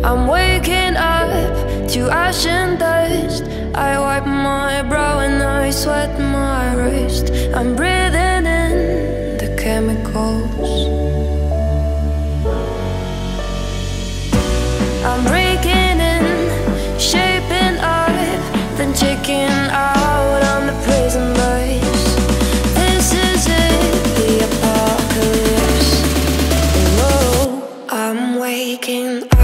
I'm waking up to ash and dust. I wipe my brow and I sweat my wrist. I'm breathing in the chemicals. I'm breaking in, shaping up, then checking out on the prison bus. This is it, the apocalypse. Whoa, I'm waking up.